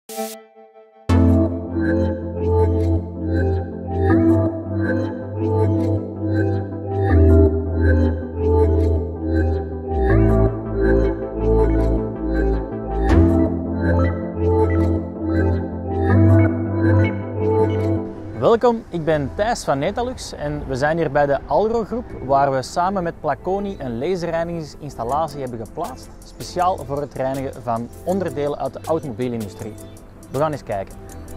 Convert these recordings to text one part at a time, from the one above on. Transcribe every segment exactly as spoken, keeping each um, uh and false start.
Welkom, ik ben Thijs van Netalux en we zijn hier bij de Alro groep waar we samen met Placoni een laserreinigingsinstallatie hebben geplaatst, speciaal voor het reinigen van onderdelen uit de automobielindustrie. We gaan eens kijken.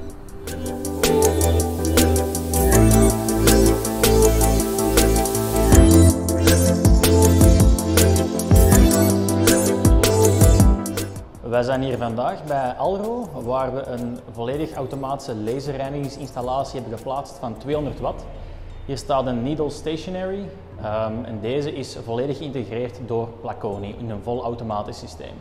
Wij zijn hier vandaag bij Alro, waar we een volledig automatische laserreinigingsinstallatie hebben geplaatst van tweehonderd watt. Hier staat een Needle stationary um, en deze is volledig geïntegreerd door Placoni in een volautomatisch systeem.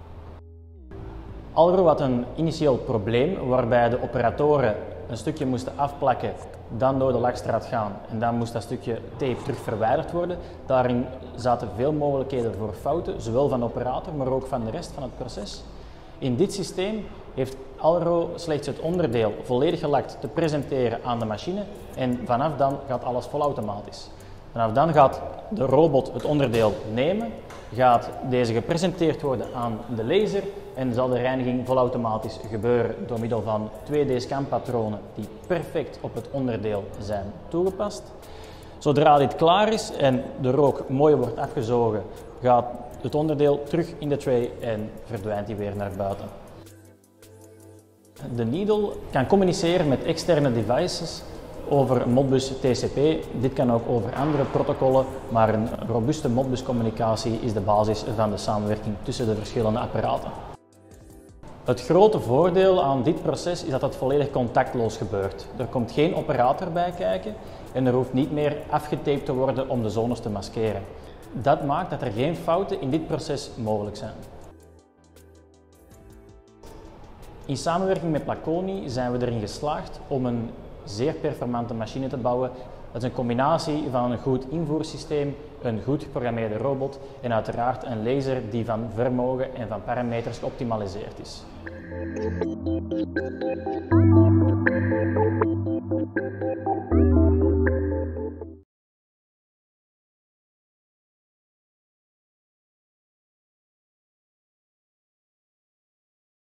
Alro had een initieel probleem waarbij de operatoren een stukje moesten afplakken, dan door de lakstraat gaan en dan moest dat stukje tape terug verwijderd worden. Daarin zaten veel mogelijkheden voor fouten, zowel van de operator, maar ook van de rest van het proces. In dit systeem heeft Alro slechts het onderdeel volledig gelakt te presenteren aan de machine en vanaf dan gaat alles volautomatisch. Vanaf dan gaat de robot het onderdeel nemen, gaat deze gepresenteerd worden aan de laser en zal de reiniging volautomatisch gebeuren door middel van twee D scanpatronen die perfect op het onderdeel zijn toegepast. Zodra dit klaar is en de rook mooi wordt afgezogen, gaat het onderdeel terug in de tray en verdwijnt hij weer naar buiten. De Needle kan communiceren met externe devices over Modbus T C P. Dit kan ook over andere protocollen, maar een robuuste Modbus communicatie is de basis van de samenwerking tussen de verschillende apparaten. Het grote voordeel aan dit proces is dat het volledig contactloos gebeurt. Er komt geen operator bij kijken en er hoeft niet meer afgetaped te worden om de zones te maskeren. Dat maakt dat er geen fouten in dit proces mogelijk zijn. In samenwerking met Placoni zijn we erin geslaagd om een zeer performante machine te bouwen. Dat is een combinatie van een goed invoersysteem, een goed geprogrammeerde robot en uiteraard een laser die van vermogen en van parameters geoptimaliseerd is.